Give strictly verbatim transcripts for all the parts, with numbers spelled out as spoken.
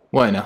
Bueno.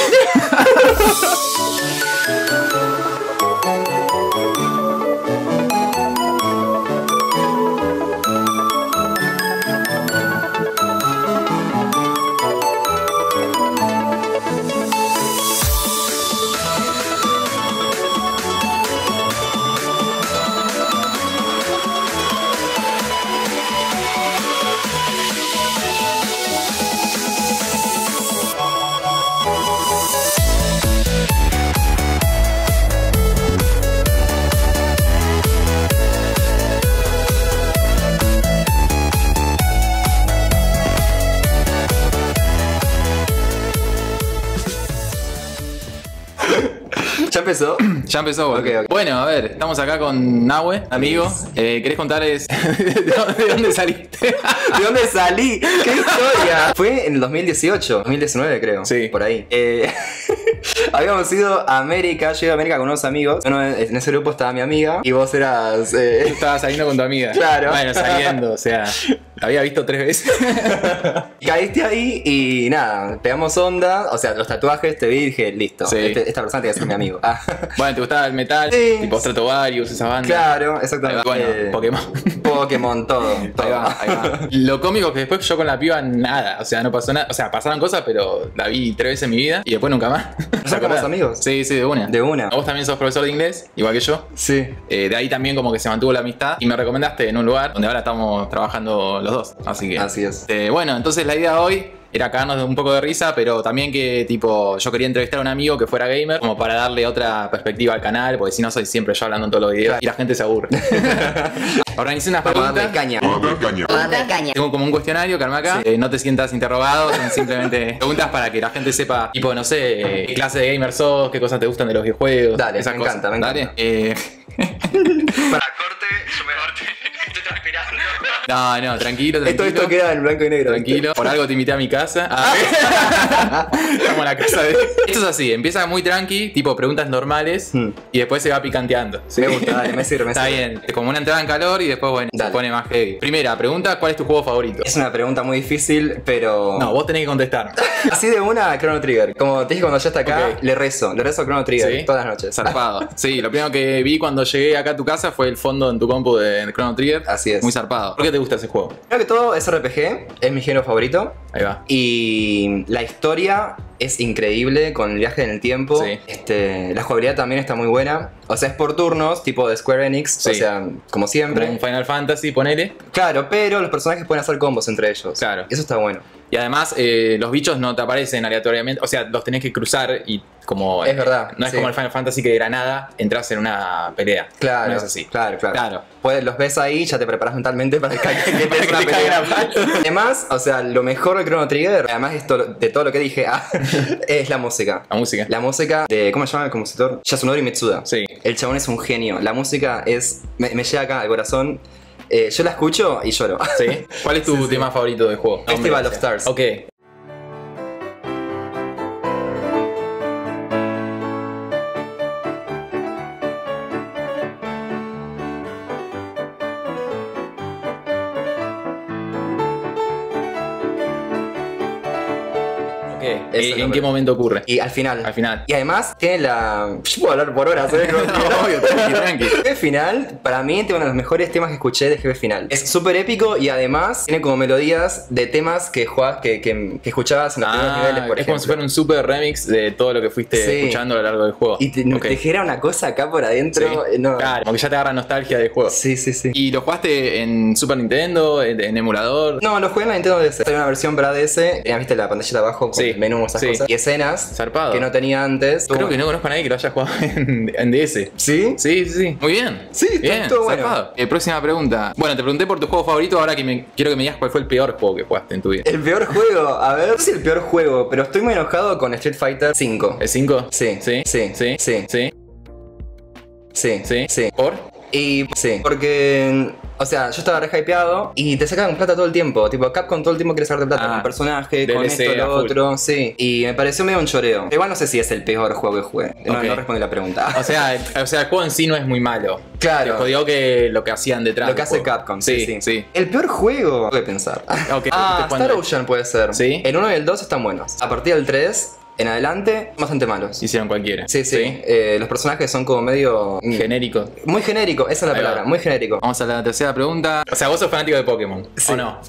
¿Ya empezó? Ya empezó. Ok, ok. Bueno, a ver, estamos acá con Nahue, amigo. Eh, ¿Querés contarles de dónde, de dónde saliste? ¿De dónde salí? ¿Qué historia? Fue en el dos mil dieciocho, dos mil diecinueve creo. Sí. Por ahí. Eh, habíamos ido a América, yo iba a América con unos amigos. Uno, en ese grupo estaba mi amiga y vos eras... Eh... Tú estabas saliendo con tu amiga. Claro. Bueno, saliendo, o sea, la había visto tres veces. Caíste ahí y nada, pegamos onda. O sea, los tatuajes te vi y dije, listo, Sí. este- esta persona tiene que ser mi amigo. Ah. Bueno, ¿te gustaba el metal? Sí. Tipo Stratovarius, esa banda. Claro, Ahí va. exactamente. Bueno, Eh, Pokémon. Pokémon, todo. todo. Ahí va, ahí va. Lo cómico es que después yo con la piba nada, o sea, no pasó nada, o sea, pasaron cosas, pero la vi tres veces en mi vida y después nunca más. ¿Te sacamos acordás? amigos? Sí, sí, de una. De una. Vos también sos profesor de inglés, igual que yo. Sí. Eh, de ahí también como que se mantuvo la amistad y me recomendaste en un lugar donde ahora estamos trabajando los dos. Así que. Así es. Eh, bueno, entonces la idea de hoy era cagarnos un poco de risa, pero también que tipo yo quería entrevistar a un amigo que fuera gamer como para darle otra perspectiva al canal, porque si no soy siempre yo hablando en todos los videos y la gente se aburre. Organicé unas Vamos a darle preguntas. caña. Vamos a dar caña. Vamos a dar caña. Tengo como un cuestionario que armé acá. Eh, no te sientas interrogado, son simplemente preguntas para que la gente sepa, tipo, no sé, qué clase de gamer sos, qué cosas te gustan de los videojuegos. Dale, esas me cosas. encanta, me Dale. encanta. Eh, Para corte, yo me corte. Estoy transpirando. no, no, tranquilo, Esto, tranquilo. esto queda en blanco y negro. Tranquilo, por algo te invité a mi casa. Ah, estamos en la casa de. Esto es así, empieza muy tranqui, tipo preguntas normales, Hmm. y después se va picanteando. ¿sí? Me gusta, dale, me sirve, me Está sirve. bien, como una entrada en calor y después, bueno, Dale. se pone más heavy. Primera pregunta: ¿cuál es tu juego favorito? Es una pregunta muy difícil, pero... No, vos tenés que contestar. Así de una, Chrono Trigger. Como te dije cuando ya está acá, Ok. le rezo. Le rezo a Chrono Trigger ¿Sí? todas las noches. Zarpado. Sí, lo primero que vi cuando llegué acá a tu casa fue el fondo en tu compu de Chrono Trigger. Así es. Muy zarpado. ¿Por qué te gusta ese juego? Primero que todo, es R P G. Es mi género favorito. Ahí va. Y la historia es increíble con el viaje en el tiempo. Sí. Este, la jugabilidad también está muy buena. O sea, es por turnos, tipo de Square Enix. Sí. O sea, como siempre. Como un Final Fantasy, ponele. Claro, pero los personajes pueden hacer combos entre ellos. Claro. Eso está bueno. Y además, eh, los bichos no te aparecen aleatoriamente. O sea, los tenés que cruzar y como. Es verdad, No es sí. como el Final Fantasy que de la nada entras en una pelea. Claro, No es así. claro, claro. Claro. Puedes, los ves ahí, ya te preparas mentalmente para que, que te Para que una te caiga pelea. la palo. Además, o sea, lo mejor de Chrono Trigger, además de, esto- de todo lo que dije, ah, es la música. La música. La música de, ¿cómo se llama el compositor? Yasunori Mitsuda. Sí. El chabón es un genio. La música es, me, me llega acá al corazón. Eh, yo la escucho y lloro. ¿Sí? ¿Cuál es tu Sí, sí. tema favorito del juego? Festival Nombre, of o sea. Stars. Ok. Ok. Ese Eh, ¿En nombre. qué momento ocurre? Y al final. Al final. Y además tiene la... Yo puedo hablar por horas, ¿eh? No, obvio, tranqui, tranqui. Jefe final, para mí, tiene uno de los mejores temas que escuché de Jefe Final. Es súper épico y además tiene como melodías de temas que jugabas, que, que, que escuchabas en los primeros Ah, niveles, por es como si ejemplo. fuera un super remix de todo lo que fuiste Sí. escuchando a lo largo del juego. Y te, Ok. te genera una cosa acá por adentro. Sí. eh, No. Claro, como que ya te agarra nostalgia del juego. Sí, sí, sí. ¿Y lo jugaste en Super Nintendo, en, en emulador? No, lo jugué en la Nintendo D S. Hay una versión para D S. Ya viste la pantallita abajo con Sí, el menú, esas sí. cosas. Y escenas Zarpado. que no tenía antes. Creo que no conozco a nadie que lo haya jugado en, en D S. ¿Sí? Sí, sí, sí. Muy bien. Sí, está bien. todo bueno. zarpado. Eh, próxima pregunta. Bueno, te pregunté por tu juego favorito, ahora que me, quiero que me digas cuál fue el peor juego que jugaste en tu vida. El peor juego. A ver, no sé si el peor juego, pero estoy muy enojado con Street Fighter cinco. ¿El cinco? Sí, Sí. sí, Sí. sí. Sí. Sí, Sí. sí. ¿Por? Y sí, porque, o sea, yo estaba re hypeado y te sacan plata todo el tiempo. Tipo, Capcom todo el tiempo quiere sacarte plata Ah, con un personaje, con D L C esto, a lo full. otro, sí. Y me pareció medio un choreo. Igual no sé si es el peor juego que jugué. No, Ok. no responde la pregunta. O sea, el- o sea, el juego en sí no es muy malo. Claro. Te jodió que lo que hacían detrás. Lo que del hace juego. Capcom, sí, sí. sí. El peor juego, tengo que pensar. Ok, ah, ¿cuándo Star es? Ocean puede ser. ¿Sí? El uno y el dos están buenos. A partir del tres en adelante, bastante malos. Hicieron cualquiera. Sí, sí. ¿Sí? Eh, los personajes son como medio... Genérico. Muy genérico, esa es la Ahí palabra, va. muy genérico. Vamos a la tercera pregunta. O sea, vos sos fanático de Pokémon, Sí. ¿o no?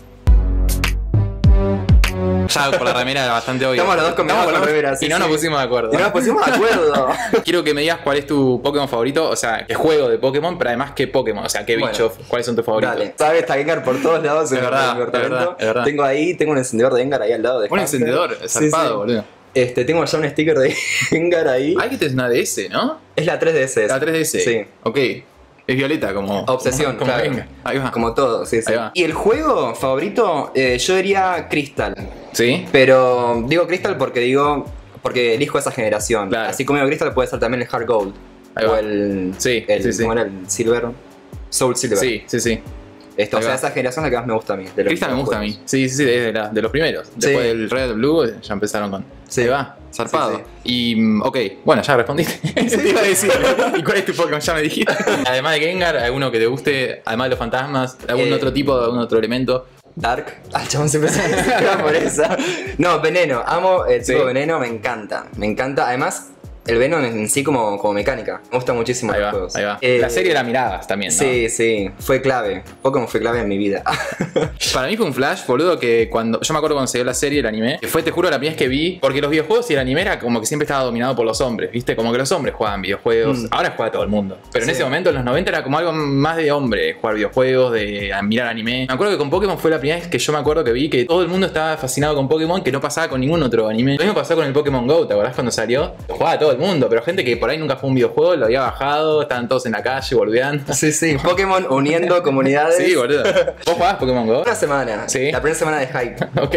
Ya por la remera era bastante obvio. Estamos los dos combinados con remeras, sí, y no sí. nos pusimos de acuerdo. Y no nos pusimos de acuerdo. Quiero que me digas cuál es tu Pokémon favorito, o sea, qué juego de Pokémon, pero además qué Pokémon, o sea, qué Bueno, bichos, cuáles son tus favoritos. Dale. Sabes, está Gengar por todos lados en Es mi verdad, departamento. es verdad, es verdad. Tengo ahí, tengo un encendedor de Gengar ahí al lado de Un Hunter. encendedor, Sí, zarpado, sí. boludo. Este, tengo ya un sticker de Gengar ahí. Hay que tener una D S, ¿no? Es la tres D S. La tres D S. Sí. Ok. Es violeta como... Obsesión, como, como claro. venga. Ahí va. Como todo, sí, sí. Ahí va. Y el juego favorito, eh, yo diría Crystal. ¿Sí? Pero digo Crystal porque digo. Porque elijo esa generación. Claro. Así como digo Crystal puede ser también el Heart Gold. Ahí o va. el. Sí, el, sí, sí. ¿Cómo era el Silver? Soul Silver. Sí, sí, sí. Esto, o Ahí sea, va. esa generación es la que más me gusta a mí. de los- Crystal de me los gusta a juegos. mí. Sí, sí, sí, de, la- de los primeros. Después Sí. del Red, Blue, ya empezaron con... Sí. Ahí va, zarpado. Sí, Y, mm, ok, bueno, ya respondiste. Te iba a decir. ¿Y cuál es tu Pokémon? Ya me dijiste. Además de Gengar, alguno que te guste, además de los fantasmas, algún Eh, otro tipo, algún otro elemento. Dark. Al chabón siempre se me por esa. No, Veneno. Amo el tipo Sí. de Veneno, me encanta. Me encanta. Además, el Venom en sí como, como mecánica. Me gusta muchísimo Ahí los va, juegos. ahí va. Eh, La serie la mirabas también, ¿no? Sí, sí. Fue clave. Pokémon fue clave en mi vida. Para mí fue un flash, boludo, que cuando. Yo me acuerdo cuando se dio la serie, el anime, que fue, te juro, la primera vez que vi. Porque los videojuegos y el anime era como que siempre estaba dominado por los hombres, ¿viste? Como que los hombres jugaban videojuegos. Mm. Ahora juega todo el mundo. Pero en Sí. ese momento, en los noventa, era como algo más de hombre, jugar videojuegos, de mirar anime. Me acuerdo que con Pokémon fue la primera vez que yo me acuerdo que vi que todo el mundo estaba fascinado con Pokémon, que no pasaba con ningún otro anime. Lo mismo pasó con el Pokémon Go, ¿te acordás cuando salió? Lo jugaba todo el mundo, pero gente que por ahí nunca fue un videojuego, lo había bajado, estaban todos en la calle, boludeando. Sí, sí. Pokémon uniendo comunidades. Sí, boludo. ¿Vos jugabas Pokémon Go? Una semana. Sí. La primera semana de hype. Ok.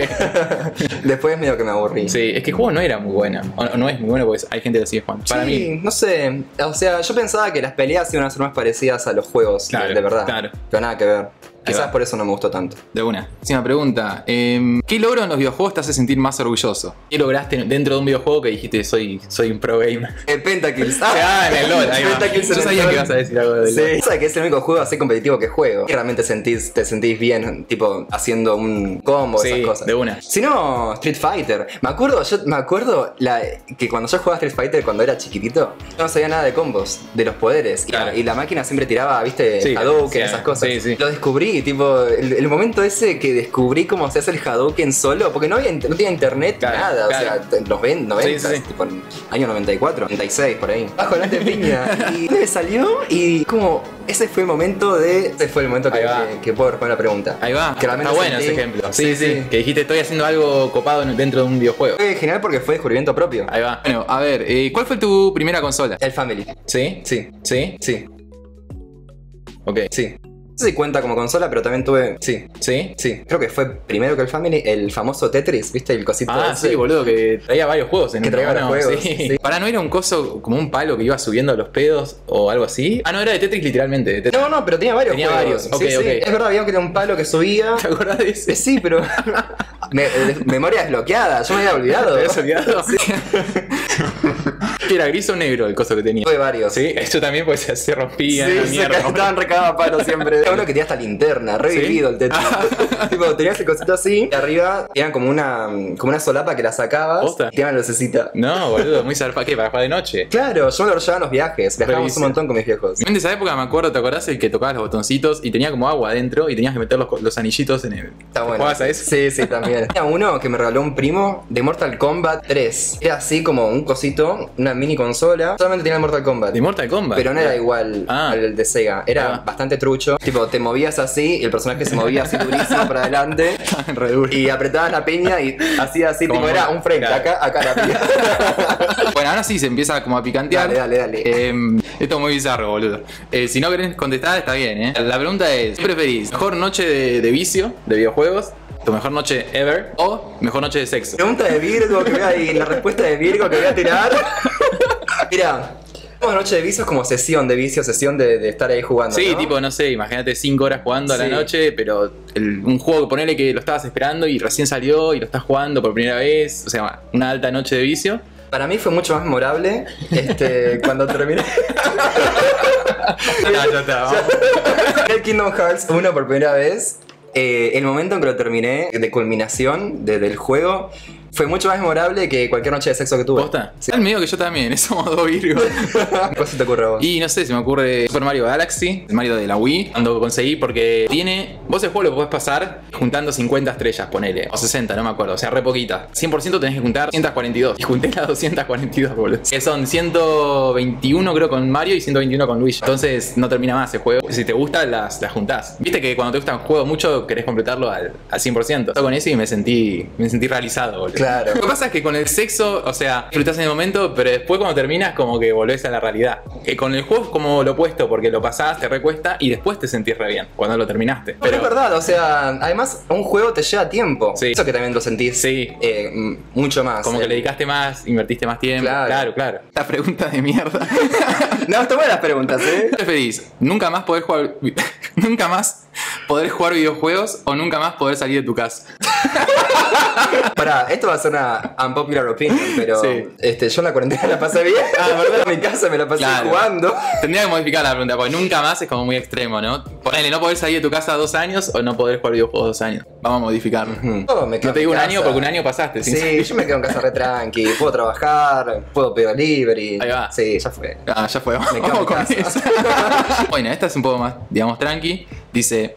Después medio que me aburrí. Sí, es que el juego no era muy bueno. O no, no es muy bueno porque hay gente que lo sigue jugando. Para Sí, mí. no sé. O sea, yo pensaba que las peleas iban a ser más parecidas a los juegos, de- Claro, de, verdad. claro. Pero nada que ver. Ahí Quizás va. por eso no me gustó tanto. De una. Próxima pregunta. Eh, ¿Qué logro en los videojuegos te hace sentir más orgulloso? ¿Qué lograste dentro de un videojuego que dijiste soy, soy un pro gamer? El Pentakills. Ah, en el LoL. Ahí va. Pentakills en Yo el sabía LoL. que ibas a decir algo del Sí. LoL. Sabes que es el único juego así competitivo que juego. Y realmente sentís, te sentís bien, tipo, haciendo un combo, Sí, esas cosas. de una. Si no, Street Fighter. Me acuerdo, yo me acuerdo la, que cuando yo jugaba Street Fighter cuando era chiquitito, yo no sabía nada de combos, de los poderes. Y, Claro. la, y la máquina siempre tiraba, viste, Sí, Hadouken, sí, esas cosas. sí, sí. Lo descubrí, tipo, el, el momento ese que descubrí cómo se hace el Hadouken solo, porque no había no tenía internet, Claro, nada, claro. o sea, en los ven- noventa, Sí, sí, sí. tipo en año noventa y cuatro, noventa y seis, por ahí. Bajo la piña. Y me salió y como, ese fue el momento de, ese fue el momento que, Ahí va. que, que puedo responder la pregunta. Ahí va. Que realmente Está bueno sentí- ese ejemplo. Sí, Sí, sí, sí. Que dijiste estoy haciendo algo copado dentro de un videojuego. Fue genial porque fue descubrimiento propio. Ahí va. Bueno, a ver, eh, ¿cuál fue tu primera consola? El Family. ¿Sí? Sí, ¿Sí? sí, Ok. sí. No sé si cuenta como consola, pero también tuve. Sí, ¿Sí? sí. Creo que fue primero que el Family, el famoso Tetris, ¿viste? El cosito Ah, ese. sí, boludo, que traía varios juegos en Que uno, traía varios ¿no? juegos, Sí. sí. Para, ¿no era un coso como un palo que iba subiendo a los pedos o algo así? Ah, no, era de Tetris literalmente. De Tetris. No, no, pero tenía varios Tenía juegos. varios, Sí, ok, sí. ok. Es verdad, había que era un palo que subía. ¿Te acordás de Eh, ese? Sí, pero. Me- eh, memoria desbloqueada, yo me había olvidado. ¿Te habías olvidado? ¿Qué era gris o negro el coso que tenía? Tuve varios. Sí, esto también pues se, se rompía Sí, la se mierda. ca- estaban recagados a palo siempre. Era uno que tenía hasta linterna, revivido ¿Sí? el Tetris. Tipo, tenías el cosito así, y arriba tenían como una, como una solapa que la sacabas ¿Posta? y tenía una lucecita. No, boludo, muy zarpa. ¿Qué? ¿Para jugar de noche? Claro, yo me lo llevaba en los viajes, viajábamos Reviso. un montón con mis viejos. En esa época me acuerdo, ¿te acordás el que tocabas los botoncitos y tenía como agua adentro y tenías que meter los, co- los anillitos en el. Está bueno. ¿Jugabas a eso? Sí, sí, también. Tenía uno que me regaló un primo de Mortal Kombat tres. Era así como un cosito, una mini consola. Solamente tenía el Mortal Kombat. De Mortal Kombat. Pero no era igual Ah. al de Sega. Era Ah. bastante trucho. Tipo, te movías así y el personaje se movía así durísimo para adelante. Re duro. Y apretabas la piña y hacía así, Como- tipo, era un frame. claro. Acá, acá la piña. Bueno, ahora sí se empieza como a picantear. Dale, dale, dale. Eh, esto es muy bizarro, boludo. Eh, si no querés contestar, está bien, ¿eh? La pregunta es: ¿qué preferís? ¿Mejor noche de, de vicio, de videojuegos? ¿Tu mejor noche ever? ¿O mejor noche de sexo? Pregunta de Virgo que voy a y la respuesta de Virgo que voy a tirar. Mira, una noche de vicios como sesión de vicio, sesión de, de estar ahí jugando. Sí, ¿no? tipo, no sé, imagínate cinco horas jugando a la Sí. noche, pero el- un juego que ponele que lo estabas esperando y recién salió y lo estás jugando por primera vez. O sea, una alta noche de vicio. Para mí fue mucho más memorable este, cuando terminé Ah, ya está, vamos. el Kingdom Hearts uno por primera vez. Eh, el momento en que lo terminé, de culminación de- del juego, Fue mucho más memorable que cualquier noche de sexo que tuve. ¿Posta? Sí. Al medio que yo también, somos dos virgos. ¿Qué se te ocurre a vos? Y no sé, se me ocurre Super Mario Galaxy, el Mario de la Wii, cuando conseguí, porque tiene. Vos el juego lo podés pasar juntando cincuenta estrellas, ponele. O sesenta, no me acuerdo, o sea, re poquita. cien por ciento tenés que juntar ciento cuarenta y dos. Y junté las doscientas cuarenta y dos, boludo. Que son ciento veintiuno, creo, con Mario y ciento veintiuno con Luigi. Entonces no termina más el juego. Si te gusta, las, las juntás. Viste que cuando te gusta un juego mucho, querés completarlo al, al cien por ciento. Yo con eso y me sentí, me sentí realizado, boludo. Claro. Lo que pasa es que con el sexo, o sea, disfrutás en el momento, pero después cuando terminas, como que volvés a la realidad. Que con el juego es como lo opuesto, porque lo pasás, te recuesta y después te sentís re bien cuando lo terminaste. Pero es verdad, o sea, además un juego te lleva tiempo. Sí. Eso que también lo sentís Sí. eh, m- mucho más. Como que Eh, le dedicaste más, invertiste más tiempo. Claro. Claro, claro. La pregunta de mierda. No, está buenas las preguntas, ¿eh? ¿Qué preferís? ¿Nunca más poder jugar nunca más poder jugar videojuegos o nunca más poder salir de tu casa? Pará, esto va a ser una unpopular opinion, pero Sí. este, yo en la cuarentena la pasé bien. Ah, ¿verdad? En mi casa me la pasé Claro. jugando. Tendría que modificar la pregunta, porque nunca más es como muy extremo, ¿no? Ponele, no poder salir de tu casa dos años o no poder jugar videojuegos dos años. Vamos a modificarlo. Mm. Oh, me quedo No te digo en un casa. año porque un año pasaste. sin Sí, salir. yo me quedo en casa re tranqui. Puedo trabajar, puedo pedir delivery. Ahí va. Sí, ya fue. Ah, ya fue. Me quedo en Vamos con casa. eso. Bueno, esta es un poco más, digamos, tranqui. Dice,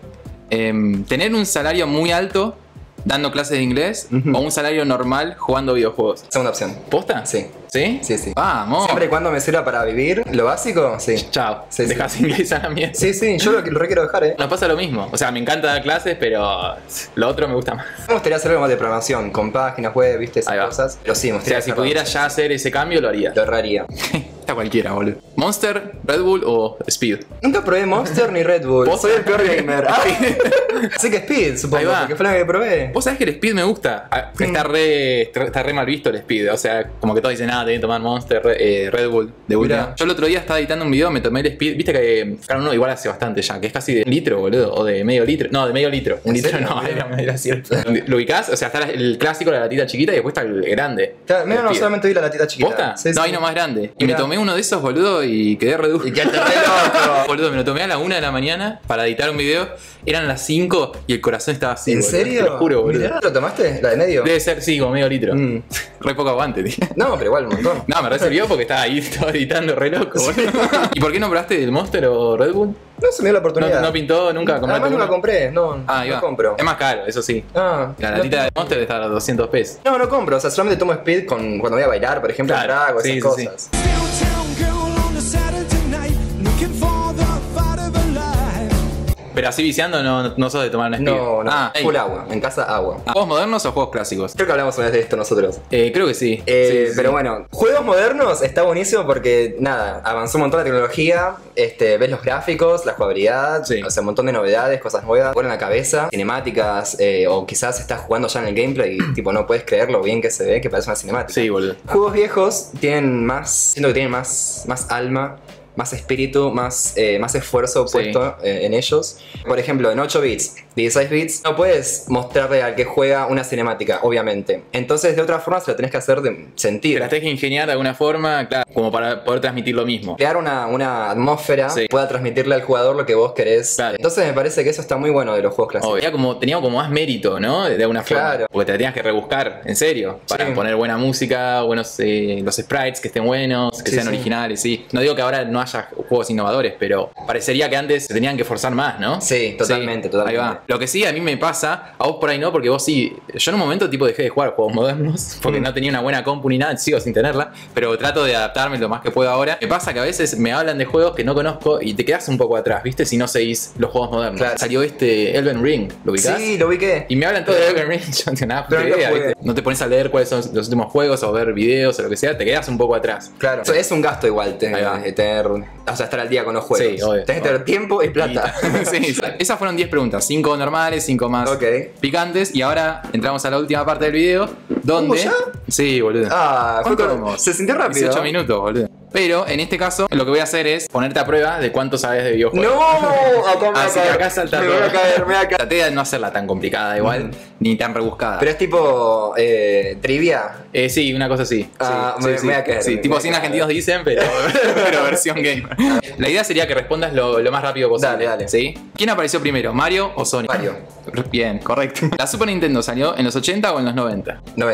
em, tener un salario muy alto dando clases de inglés Ujú. o un salario normal jugando videojuegos. Segunda opción. ¿Posta? Sí. ¿Sí? Sí, sí. Vamos. Siempre y cuando me sirva para vivir, lo básico, sí. Chao. Sí, sí. Dejas inglés a la mierda. Sí, sí, yo lo, lo re quiero dejar, ¿eh? Nos pasa lo mismo. O sea, me encanta dar clases, pero lo otro me gusta más. Me gustaría hacer algo más de programación, con páginas web, viste, esas Ahí va. cosas. Pero sí, me O gustaría sea, si hacerlo. pudiera ya hacer ese cambio, lo haría. Lo erraría. Está cualquiera, boludo. ¿Monster, Red Bull o Speed? Nunca probé Monster ni Red Bull. ¿Vos? Soy el peor gamer. Ay. Así que Speed, supongo, Ahí va. porque fue la que probé. Vos sabés que el Speed me gusta. Ah, Está re, está re mal visto el Speed. O sea, como que todos dicen, nada, tenés que tomar Monster, re- eh, Red Bull de última. Mirá. Yo el otro día estaba editando un video, me tomé el Speed. Viste que claro, uno igual hace bastante ya, que es casi de un litro, boludo. O de medio litro. No, de medio litro. Un ¿En litro serio? no, era, era cierto. ¿Lo ubicás? O sea, está el clásico, la latita chiquita y después está el grande. Claro, mira, El no, Speed. solamente vi la latita chiquita. ¿Posta? Sí, no, sí. hay uno más grande. Y Mirá. me tomé uno de esos, boludo, y quedé re duro. Y quedaste re loco. Boludo, me lo tomé a la una de la mañana para editar un video. Eran las cinco y el corazón estaba así. ¿En boludo. serio? Te lo juro, boludo. Mirá, ¿lo tomaste? ¿La de medio? Debe ser, sí, como medio litro. Mm. Re poco aguante, tío. No, pero igual un montón. No, me resolvió porque estaba ahí todo editando re loco, boludo. ¿Y por qué no probaste el Monster o Red Bull? No se me dio la No, oportunidad. no pintó, nunca compraste Además nunca uno? compré, no, Ah, ahí no va. compro. Es más caro, eso sí. Ah, La no- latita de Monster está a los doscientos pesos. No, no compro, o sea, solamente tomo Speed con, cuando voy a bailar, por ejemplo, Claro, en drag o sí, esas sí, sí. cosas. Downtown girl on a Saturday night, looking for the fight of a life. Pero así viciando no, no sos de tomar un Speed. No, no, Ah, ey. full agua, en casa agua. Ah, ¿juegos modernos o juegos clásicos? Creo que hablamos una vez de esto nosotros. Eh, creo que sí. Eh, Sí, sí, pero sí. bueno, juegos modernos está buenísimo porque nada, avanzó un montón la tecnología, este, ves los gráficos, la jugabilidad, Sí. o sea, un montón de novedades, cosas nuevas, vuelan la cabeza, cinemáticas, eh, o quizás estás jugando ya en el gameplay y tipo no puedes creer lo bien que se ve, que parece una cinemática. Sí, boludo. Juegos viejos tienen más, siento que tienen más, más alma, más espíritu, más, eh, más esfuerzo Sí. puesto eh, en ellos. Por ejemplo, en ocho bits, dieciséis bits, no puedes mostrarle al que juega una cinemática, obviamente. Entonces, de otra forma, se lo tenés que hacer de Te sentir. las tenés que ingeniar de alguna forma, claro, como para poder transmitir lo mismo. Crear una, una atmósfera Sí. que pueda transmitirle al jugador lo que vos querés. Claro. Entonces, me parece que eso está muy bueno de los juegos clásicos. Obvio. Tenía como, tenía como más mérito, ¿no? De alguna forma. Claro. Porque te la tenías que rebuscar, en serio. Para Sí. poner buena música, buenos eh, los sprites que estén buenos, que Sí, sean sí. originales, sí. No digo que ahora no haya juegos innovadores, pero parecería que antes se tenían que forzar más, ¿no? Sí, totalmente, totalmente. Ahí va. Lo que sí a mí me pasa, a vos por ahí no, porque vos sí. Yo en un momento tipo dejé de jugar juegos modernos, porque Mm. no tenía una buena compu ni nada, sigo sin tenerla, pero trato de adaptarme lo más que puedo ahora. Me pasa que a veces me hablan de juegos que no conozco y te quedas un poco atrás, ¿viste? Si no seguís los juegos modernos. Claro. Salió este Elden Ring, ¿lo ubicás? Sí, lo ubiqué. Y me hablan todo de Elden Ring, yo no tengo nada Pero puta no lo idea, jugué. ¿viste? No te pones a leer cuáles son los últimos juegos o ver videos o lo que sea, te quedas un poco atrás. Claro. O sea, es un gasto igual Ahí va. tener, tener, o sea, estar al día con los juegos. Sí, obvio. Tenés que tener tiempo y plata. Sí, esas fueron diez preguntas, cinco normales, cinco más Ok. picantes y ahora entramos a la última parte del video donde... ¿Ya? Sí, boludo. Ah, fue ¿Cuánto con- vamos? se sintió rápido. dieciocho minutos, boludo. Pero en este caso lo que voy a hacer es ponerte a prueba de cuánto sabes de videojuegos. ¡No! Acá me voy a Así que caer. acá salta Me todo. voy a caer, me voy a caer. Traté de no hacerla tan complicada igual, ni tan rebuscada. Pero es tipo eh, trivia. Eh, sí, una cosa así. Ah, sí, me- sí, me voy a sí. caer, Sí, me tipo voy a cien caer. argentinos dicen, pero, pero versión gamer. La idea sería que respondas lo, lo más rápido posible. Dale, dale. ¿Sí? ¿Quién apareció primero, Mario o Sonic? Mario. Bien, correcto. ¿La Super Nintendo salió en los ochenta o en los noventa? noventa.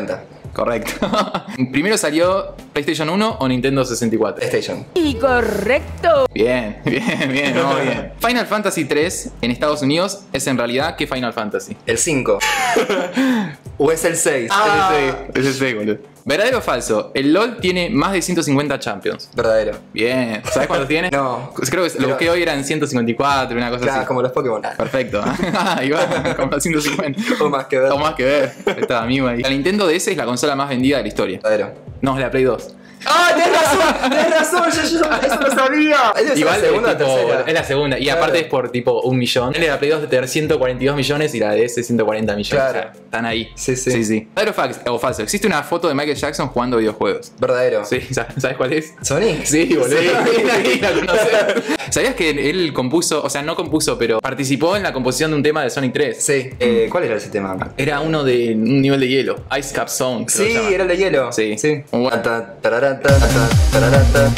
Correcto. ¿Primero salió PlayStation uno o Nintendo sesenta y cuatro? PlayStation. Incorrecto. Bien, bien, bien, muy bien. Final Fantasy tres en Estados Unidos es en realidad ¿qué Final Fantasy? El cinco. ¿O es el seis? Es el seis, es el seis, boludo. ¿Verdadero o falso? El LoL tiene más de ciento cincuenta Champions. Verdadero. Bien. ¿Sabes cuántos tiene? No. Creo que lo Pero- busqué hoy eran ciento cincuenta y cuatro, una cosa Claro, así. como los Pokémon. Perfecto. Ahí va, como los ciento cincuenta. O más que ver. O más que ver. Está amigo ahí. La Nintendo D S es la consola más vendida de la historia. Verdadero. No, es la Play dos. ¡Ah, tenés razón! ¡Tenés razón! Yo, yo eso lo sabía. ¿Es Igual la segunda o es, tipo, tercera? es la segunda. Y Claro. aparte es por tipo un millón. La Play dos de tener ciento cuarenta y dos millones y la D S ciento cuarenta millones. Claro. O sea, están ahí. Sí, sí. sí, sí. ¿Verdadero o fax- o falso? Existe una foto de Michael Jackson jugando videojuegos. Verdadero. Sí, ¿sabes cuál es? ¿Sonic? Sí, boludo. Sí. Sí, la conocés. ¿Sabías que él compuso, o sea, no compuso, pero participó en la composición de un tema de Sonic tres? Sí. Eh, ¿Cuál era ese tema? Era uno de un nivel de hielo. Ice Cap Zone. creo que Sí, se llama. era el de hielo. Sí. Sí. Muy bueno. Ta, tararata, ta, tararata.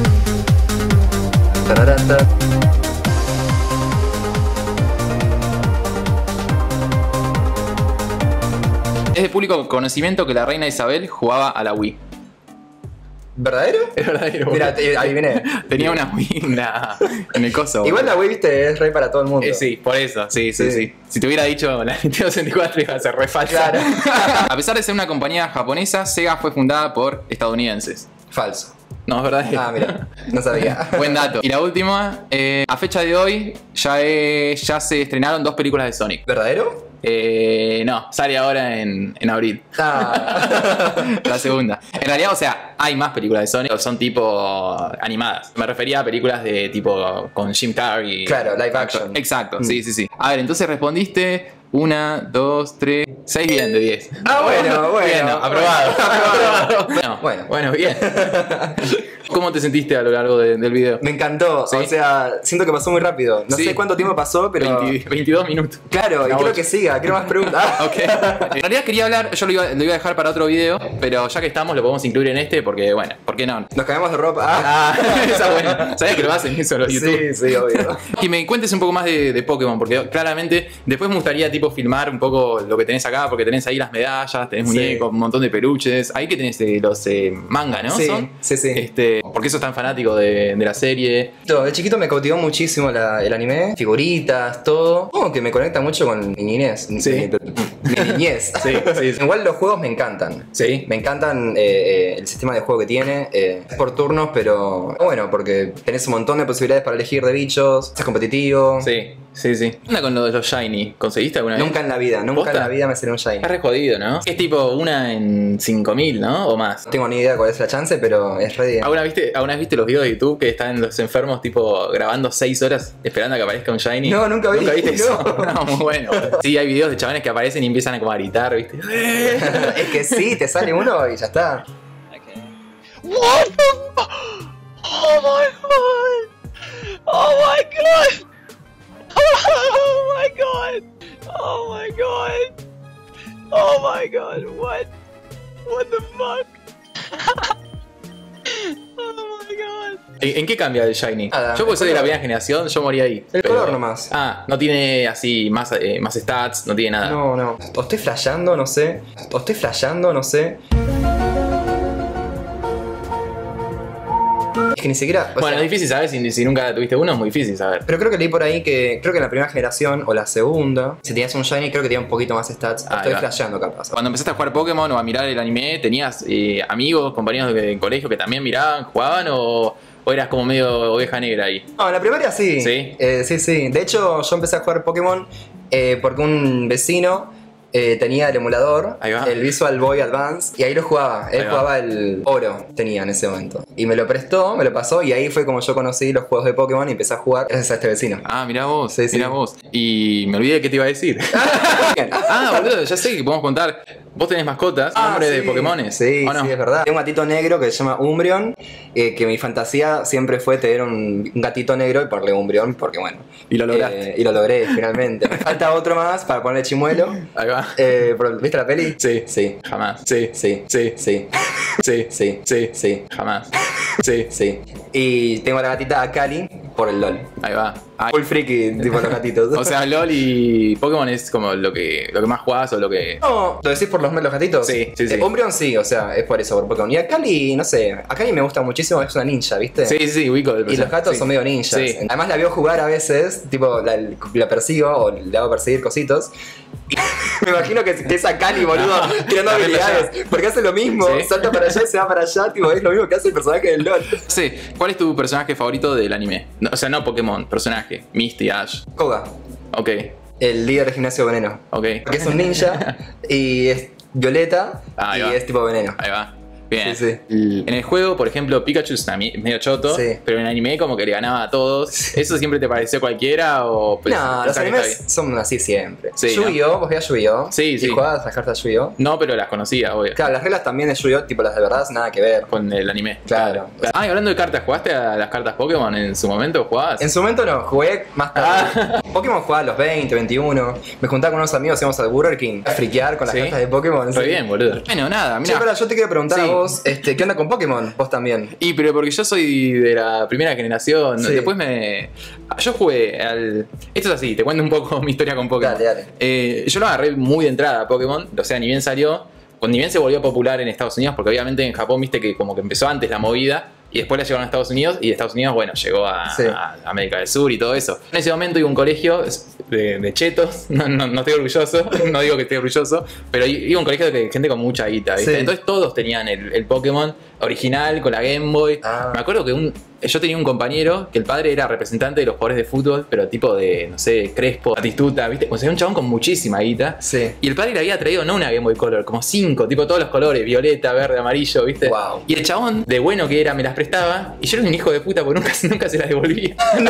Tararata. Es de público conocimiento que la reina Isabel jugaba a la Wii. ¿Verdadero? Es verdadero. Mira, te- adiviné. Tenía una Wii en, la- en el coso. Igual la Wii, viste, es rey para todo el mundo. Eh, sí, por eso, sí, sí, sí, Sí. Si te hubiera dicho la Nintendo sesenta y cuatro iba a ser re falsa. Claro. A pesar de ser una compañía japonesa, Sega fue fundada por estadounidenses. Falso. No, es verdad. Ah, mira, no sabía. Buen dato. Y la última, eh, a fecha de hoy ya, eh, ya se estrenaron dos películas de Sonic. ¿Verdadero? Eh, no, sale ahora en, en abril. Ah. La segunda. En realidad, o sea, hay más películas de Sonic, son tipo animadas. Me refería a películas de tipo con Jim Carrey. Claro, live Exacto. action. Exacto, Mm. sí, sí, sí. A ver, entonces respondiste una, dos, tres, seis bien de diez. Ah, bueno, bueno. Bien, aprobado. aprobado. Bueno, Bueno. bueno, bien. ¿Cómo te sentiste a lo largo de- del video? Me encantó. Sí. O sea, siento que pasó muy rápido. No Sí. sé cuánto tiempo pasó, pero. veinte veintidós minutos. Claro, y No, quiero ocho. que siga, quiero más preguntas. Ok. En realidad quería hablar, yo lo iba, lo iba a dejar para otro video, pero ya que estamos lo podemos incluir en este porque, bueno, ¿por qué no? Nos cambiamos de ropa. Ah. Ah, esa buena. ¿Sabías que lo hacen eso los YouTube? Sí, sí, obvio. Que me cuentes un poco más de, de Pokémon, porque claramente después me gustaría tipo filmar un poco lo que tenés acá, porque tenés ahí las medallas, tenés Sí. muñecos, un montón de peluches. Ahí que tenés eh, los eh, manga, ¿no? Sí, ¿Son? sí, sí. Este, porque sos tan fanático de, de la serie. Yo, de chiquito me cautivó muchísimo la- el anime, figuritas, todo. Como que me conecta mucho con mi niñez. Sí. Mi, mi niñez. Sí, sí, sí. Igual los juegos me encantan. Sí. Me encantan eh, eh, el sistema de juego que tiene. eh, es por turnos, pero bueno, porque tenés un montón de posibilidades para elegir de bichos. Es competitivo. Sí, sí, sí. ¿Qué onda con lo de los Shiny? ¿Conseguiste alguna vez? Nunca en la vida, nunca ¿Posta? en la vida me salió un Shiny. Está re jodido, ¿no? Es tipo una en cinco mil, ¿no? O más. No tengo ni idea cuál es la chance, pero es ready. ¿Alguna, viste, ¿Alguna vez viste los videos de YouTube que están los enfermos tipo grabando seis horas esperando a que aparezca un Shiny? No, nunca vi. ¿Nunca viste eso? No. No, muy bueno. Sí, hay videos de chavales que aparecen y empiezan a como a gritar, ¿viste? Es que sí, te sale uno y ya está. What the fu- Oh my god! Oh my god! Oh my god! Oh my god! Oh my god! What? What the fuck? Oh my god! ¿En, en qué cambia el Shiny? Nada, yo porque el soy de la color. primera generación, yo moría ahí. El color nomás. Ah, no tiene así más, eh, más stats, no tiene nada. No, no. O estoy flasheando, no sé. O estoy flasheando, no sé. Es que ni siquiera. o Bueno, sea, es difícil saber si, si nunca tuviste uno, es muy difícil saber. pero creo que leí por ahí que. Creo que en la primera generación o la segunda, si tenías un Shiny, creo que tenía un poquito más stats. O Ahí estoy va. flasheando, capaz. Cuando empezaste a jugar Pokémon o a mirar el anime, ¿tenías eh, amigos, compañeros de, de colegio que también miraban, jugaban o, o eras como medio oveja negra ahí? No, en la primaria sí. ¿Sí? Eh, sí, sí. De hecho, yo empecé a jugar Pokémon eh, porque un vecino eh, tenía el emulador, Ahí va. el Visual Boy Advance, y ahí lo jugaba. Él Ahí va. jugaba el oro, tenía en ese momento. Y me lo prestó, me lo pasó, y ahí fue como yo conocí los juegos de Pokémon y empecé a jugar gracias a este vecino. Ah, mirá vos, Sí, sí. mirá vos. Y me olvidé de qué te iba a decir. Bien. Ah, boludo, ya sé que podemos contar. Vos tenés mascotas, Ah, nombres sí. de Pokémones. Sí, ¿o no? sí, es verdad. Tengo un gatito negro que se llama Umbreon, eh, que mi fantasía siempre fue tener un, un gatito negro y ponerle Umbreon, porque bueno. Y lo lograste. Eh, y lo logré, finalmente. Me falta otro más para ponerle Chimuelo. Ahí va. Eh, pero, ¿viste la peli? Sí. Sí. Jamás. Sí. Sí. Sí. Sí. Sí. Sí. Sí. Sí. Jamás. Sí. Sí. Y tengo a la gatita Akali por el LOL. Ahí va. Ah, Full friki, tipo los gatitos. o sea, LOL y Pokémon es como lo que, lo que más jugás o lo que... No, ¿lo decís por los, los gatitos? Sí, sí, sí. Eh, Umbreon sí, o sea, es por eso, por Pokémon. Y a Cali, no sé, a Cali me gusta muchísimo, es una ninja, ¿viste? Sí, sí, sí, ubico del Y los personaje, gatos sí. son medio ninjas. Sí. Además la veo jugar a veces, tipo, la, la persigo o le hago perseguir cositos. Y me imagino que, que es a Cali, boludo, No, tirando la habilidades. Porque hace lo mismo, Sí. salta para allá y se va para allá, tipo, es lo mismo que hace el personaje del LoL. Sí, ¿cuál es tu personaje favorito del anime? No, o sea, no Pokémon, personaje. Misty, Ash. Koga, Ok, el líder de Gimnasio Veneno. ok. Que es un ninja y es violeta Ahí y va. es tipo veneno. Ahí va. Bien. Sí, sí. El- En el juego, por ejemplo, Pikachu es una mi- medio choto, Sí. pero en el anime como que le ganaba a todos. ¿Eso siempre te pareció cualquiera o pues, No, los pensás que está animes bien? son así siempre. Sí, Yu-Gi-Oh! ¿Vos veías Yu-Gi-Oh? Sí, ¿Y sí. jugabas las cartas de Yu-Gi-Oh? No, pero las conocía, obvio. Claro, las reglas también de Yu-Gi-Oh! Tipo las de verdad, nada que ver. Con el anime. Claro. Ah, y hablando de cartas, ¿jugaste a las cartas Pokémon en su momento? ¿Jugabas? En su momento no, jugué más tarde. Ah. Pokémon jugaba a los veinte, veintiuno. Me juntaba con unos amigos, íbamos al Burger King a friquear con las Sí. cartas de Pokémon. Re sí. bien, boludo. Bueno, nada, Che, mira. pero yo te quiero preguntar Sí. a vos, este, ¿qué onda con Pokémon? Vos también. Y pero porque yo soy de la primera generación, Sí. después me... Yo jugué al... Esto es así, te cuento un poco mi historia con Pokémon. Dale, dale. Eh, yo lo agarré muy de entrada a Pokémon, o sea, ni bien salió, cuando ni bien se volvió popular en Estados Unidos, porque obviamente en Japón viste que como que empezó antes la movida, y después la llevaron a Estados Unidos, y de Estados Unidos, bueno, llegó a, Sí. a América del Sur y todo eso. En ese momento iba a un colegio de, de chetos, no, no, no estoy orgulloso, no digo que estoy orgulloso, pero iba a un colegio de gente con mucha guita, ¿viste? Sí. Entonces todos tenían el, el Pokémon original con la Game Boy. Ah. Me acuerdo que un, yo tenía un compañero que el padre era representante de los jugadores de fútbol, pero tipo de, no sé, Crespo, Batistuta, ¿viste? O sea, un chabón con muchísima guita. Sí. Y el padre le había traído no una Game Boy Color, como cinco, tipo todos los colores, violeta, verde, amarillo, ¿viste? Wow. Y el chabón, de bueno que era, me las prestaba. Y yo era un hijo de puta porque nunca, nunca se las devolvía. ¡No!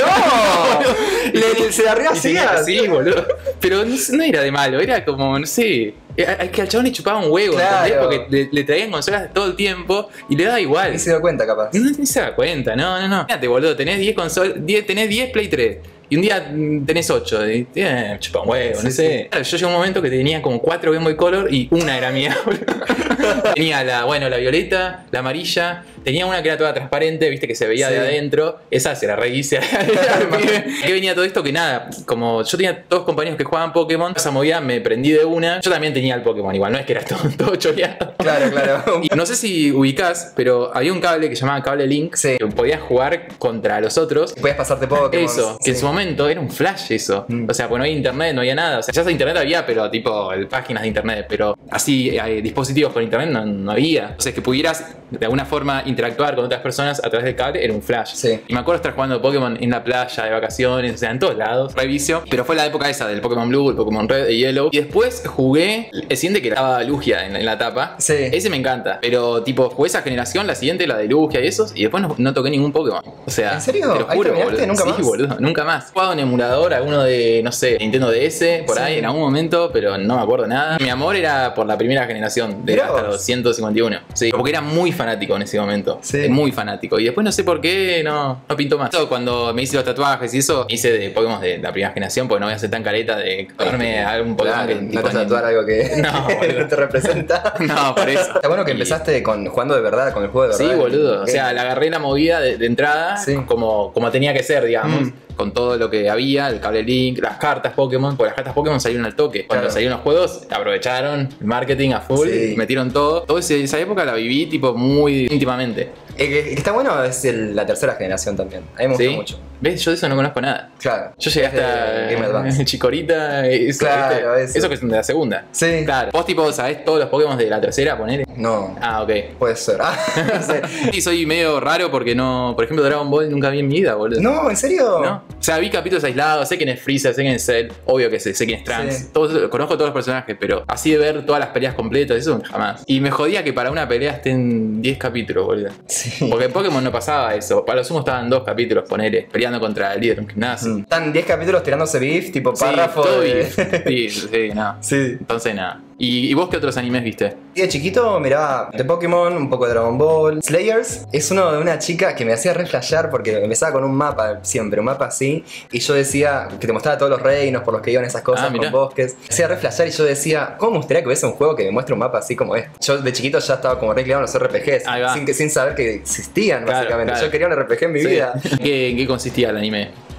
Le, se la Y tenía- rehacías. Sí, boludo. Pero no, no era de malo, era como, no sé. Es que al chabón le chupaba un huevo, Claro. ¿entendés? Porque le, le traían consolas todo el tiempo y le daba igual. Ni se dio cuenta, capaz. No, ni se da cuenta, no, no, no. Fíjate, boludo, tenés diez consolas, tenés diez Play tres. Y un día mm, tenés ocho, y eh, chupa un huevo, Sí, no sé. Claro, yo llegué a un momento que tenía como cuatro Game Boy Color y una era mía, boludo. Tenía la, bueno, la violeta, la amarilla, tenía una que era toda transparente, viste, que se veía Sí. de adentro. Esa se la rehice al pibe. Que venía todo esto que nada, como yo tenía todos compañeros que jugaban Pokémon, esa movida me prendí de una. Yo también tenía el Pokémon, igual, no es que era todo, todo choreado. Claro, claro. Y no sé si ubicás, pero había un cable que se llamaba cable Link, Sí. que podías jugar contra los otros. Puedes pasarte Pokémon. Eso, que en su momento era un flash eso. Mm. O sea, pues no había internet, no había nada. O sea, ya de internet había, pero tipo el- páginas de internet. Pero así, eh, dispositivos con internet no, no había. O sea, que pudieras de alguna forma interactuar con otras personas a través del cable era un flash. Sí. Y me acuerdo estar jugando Pokémon en la playa, de vacaciones, o sea, en todos lados, revicio. Pero fue la época esa del Pokémon Blue, el Pokémon Red y Yellow. Y después jugué el siguiente que estaba Lugia en, en la tapa. Sí. Ese me encanta. Pero tipo, jugué esa generación, la siguiente, la de Lugia y esos. Y después no, no toqué ningún Pokémon. O sea, ¿En serio? te lo ¿Ahí juro, terminaste? boludo. ¿Nunca Sí, más? boludo, nunca más. He jugado en emulador, alguno de, no sé, Nintendo D S, por Sí. ahí, en algún momento, pero no me acuerdo nada. Mi amor era por la primera generación, de Mirá hasta vos. los ciento cincuenta y uno. Sí, porque era muy fanático en ese momento. Sí. Muy fanático. Y después no sé por qué no, no pintó más. Eso, cuando me hice los tatuajes y eso, hice de Pokémon de la primera generación, porque no voy a ser tan careta de ponerme algún Pokémon Claro, que no tipo, te vas a ni- tatuar algo que No, boludo. no te representa. No, por eso. Está bueno que Y- empezaste con, jugando de verdad, con el juego de Sí, verdad. boludo. O Ok. sea, le agarré la movida de, de entrada Sí. como, como tenía que ser, digamos. Mm. Con todo lo que había, el cable Link, las cartas Pokémon, porque las cartas Pokémon salieron al toque. Cuando Claro. salieron los juegos, aprovecharon el marketing a full, Sí. metieron todo. Toda esa época la viví tipo muy íntimamente. El que, el que está bueno es el- la tercera generación también. A mí me gusta ¿Sí? mucho. ¿Ves? Yo de eso no conozco nada. Claro. Yo llegué Es de hasta Game Advance. Chikorita, eso, Claro, ¿viste? eso. que es de la segunda. Sí. Claro. Vos tipo, ¿sabés todos los Pokémon de la tercera, ponele? No. Ah, ok. Puede ser. Ah, no sé. Sí, soy medio raro porque no. Por ejemplo, Dragon Ball nunca vi en mi vida, boludo. No, ¿en serio? ¿No? O sea, vi capítulos aislados, sé quién es Freezer, sé quién es Cell, obvio que sé, sé quién es Trunks, Sí. todos, conozco todos los personajes, pero así de ver todas las peleas completas, eso jamás. Y me jodía que para una pelea estén diez capítulos, boludo. Sí. Porque en Pokémon no pasaba eso, para lo sumo estaban dos capítulos, ponele, peleando contra el líder de un gimnasio. Mm. Están diez capítulos tirándose beef, tipo Sí, párrafo. todo de... beef. Sí, sí, no. Sí. Entonces nada. ¿Y, ¿Y vos qué otros animes viste? Y de chiquito miraba de Pokémon, un poco de Dragon Ball. Slayers es uno de una chica que me hacía reflashear porque empezaba con un mapa siempre, un mapa así. Y yo decía que te mostraba todos los reinos por los que iban esas cosas, Ah, mirá. con bosques. Me hacía reflashear y yo decía, ¿cómo me gustaría que hubiese un juego que me muestre un mapa así como este? Yo de chiquito ya estaba como re clavado en los R P Gs, Ahí va. sin, que, sin saber que existían, Claro, básicamente. claro. Yo quería un R P G en mi Sí. vida. ¿Qué- ¿En qué consistía el anime?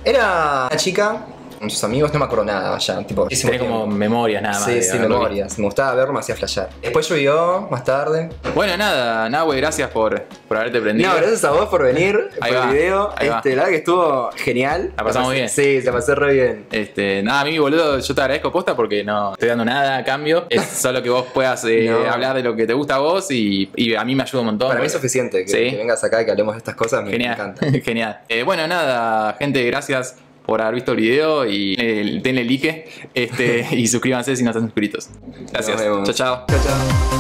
Era una chica con sus amigos, no me acuerdo nada ya, tipo, muchísimo Tenés como tiempo. memorias nada más. Sí, de sí, haberlo memorias. Me gustaba verlo, me hacía flashear. Después llovió, más tarde. visto. Bueno, nada, nada, güey, gracias por, por haberte prendido. No, gracias a vos por venir, Ahí por va, el video. ahí va. Este, la verdad que estuvo genial. La pasamos pasé- bien. Sí, se la pasé re bien. Este, nada, a mí, boludo, yo te agradezco posta porque no estoy dando nada a cambio. Es solo que vos puedas eh, No. hablar de lo que te gusta a vos y, y a mí me ayuda un montón. Para mí es porque- suficiente que, Sí. que vengas acá y que hablemos de estas cosas, me, me Genial, encanta. genial. Eh, bueno, nada, gente, gracias por haber visto el video y eh, denle like este, y suscríbanse si no están suscritos. Gracias. Nos vemos. Chao, chao. Chao, chao.